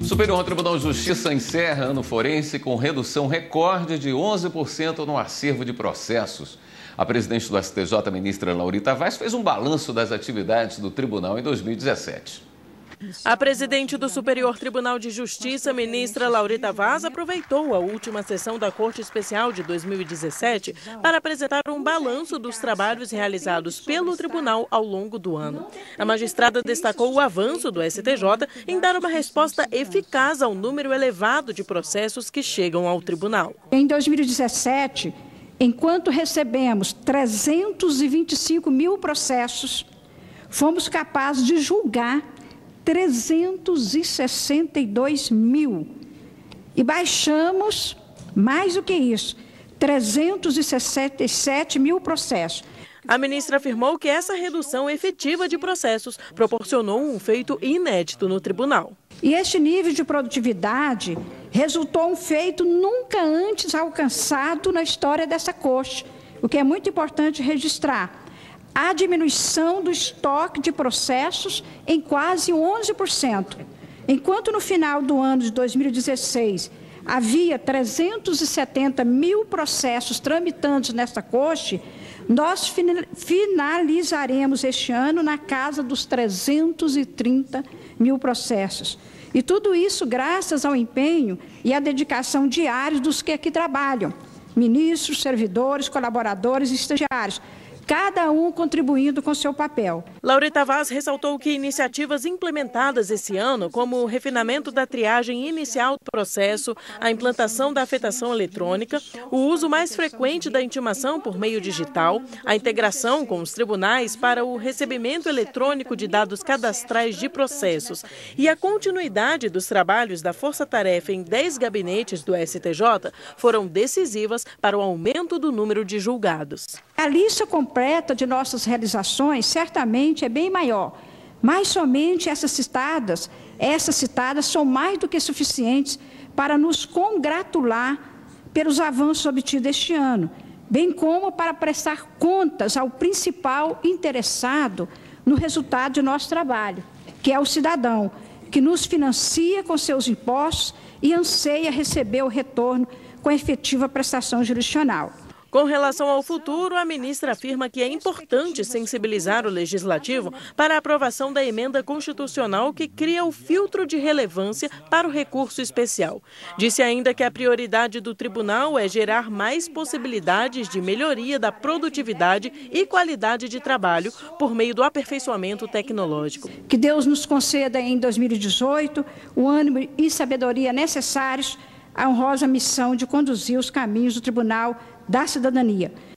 Superior Tribunal de Justiça encerra ano forense com redução recorde de 11% no acervo de processos. A presidente do STJ, ministra Laurita Vaz, fez um balanço das atividades do tribunal em 2017. A presidente do Superior Tribunal de Justiça, ministra Laurita Vaz, aproveitou a última sessão da Corte Especial de 2017 para apresentar um balanço dos trabalhos realizados pelo tribunal ao longo do ano. A magistrada destacou o avanço do STJ em dar uma resposta eficaz ao número elevado de processos que chegam ao tribunal. Em 2017, enquanto recebemos 325 mil processos, fomos capazes de julgar 362 mil. E baixamos, mais do que isso, 367 mil processos. A ministra afirmou que essa redução efetiva de processos proporcionou um feito inédito no tribunal. E este nível de produtividade resultou um feito nunca antes alcançado na história dessa corte, o que é muito importante registrar. A diminuição do estoque de processos em quase 11%. Enquanto no final do ano de 2016 havia 370 mil processos tramitantes nesta corte, nós finalizaremos este ano na casa dos 330 mil processos. E tudo isso graças ao empenho e à dedicação diários dos que aqui trabalham, ministros, servidores, colaboradores e estagiários, cada um contribuindo com seu papel. Laurita Vaz ressaltou que iniciativas implementadas esse ano, como o refinamento da triagem inicial do processo, a implantação da afetação eletrônica, o uso mais frequente da intimação por meio digital, a integração com os tribunais para o recebimento eletrônico de dados cadastrais de processos e a continuidade dos trabalhos da Força-Tarefa em 10 gabinetes do STJ foram decisivas para o aumento do número de julgados. A lista completa de nossas realizações certamente é bem maior, mas somente essas citadas são mais do que suficientes para nos congratular pelos avanços obtidos este ano, bem como para prestar contas ao principal interessado no resultado de nosso trabalho, que é o cidadão, que nos financia com seus impostos e anseia receber o retorno com efetiva prestação jurisdicional. Com relação ao futuro, a ministra afirma que é importante sensibilizar o Legislativo para a aprovação da emenda constitucional que cria o filtro de relevância para o recurso especial. Disse ainda que a prioridade do tribunal é gerar mais possibilidades de melhoria da produtividade e qualidade de trabalho por meio do aperfeiçoamento tecnológico. Que Deus nos conceda em 2018 o ânimo e sabedoria necessários à honrosa missão de conduzir os caminhos do Tribunal da Cidadania.